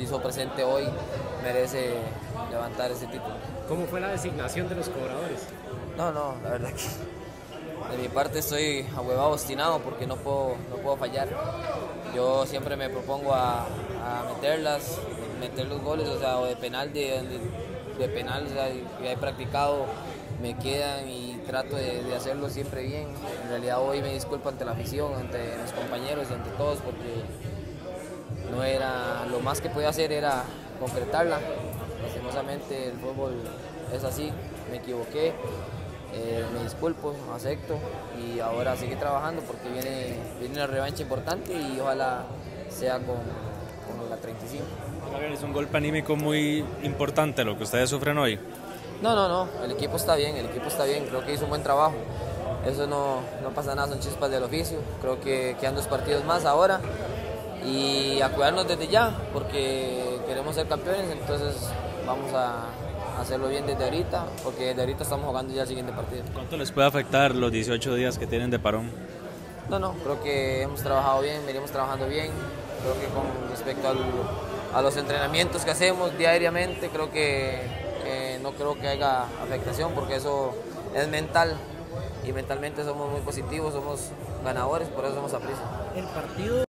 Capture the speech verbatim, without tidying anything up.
hizo presente hoy merece levantar ese título. ¿Cómo fue la designación de los cobradores? No, no, la verdad que de mi parte estoy ahuevado, obstinado porque no puedo, no puedo fallar. Yo siempre me propongo a, a meterlas, meter los goles, o sea, o de penal, de, de, de penal, o sea, que he practicado, me quedan y trato de, de hacerlo siempre bien. En realidad hoy me disculpo ante la afición, ante los compañeros y ante todos porque no era, lo más que podía hacer era concretarla. Lastimosamente el fútbol es así, me equivoqué, eh, me disculpo, acepto y ahora sigue trabajando porque viene, viene una revancha importante y ojalá sea con, con la treinta y cinco. Es un golpe anímico muy importante lo que ustedes sufren hoy. No, no, no, el equipo está bien, el equipo está bien, creo que hizo un buen trabajo. Eso no, no pasa nada, son chispas del oficio. Creo que quedan dos partidos más ahora y a cuidarnos desde ya porque queremos ser campeones, entonces vamos a hacerlo bien desde ahorita porque desde ahorita estamos jugando ya el siguiente partido. ¿Cuánto les puede afectar los dieciocho días que tienen de parón? No, no, creo que hemos trabajado bien, venimos trabajando bien. Creo que con respecto al, a los entrenamientos que hacemos diariamente, creo que eh, no creo que haya afectación porque eso es mental y mentalmente somos muy positivos, somos ganadores, por eso somos Saprissa. El partido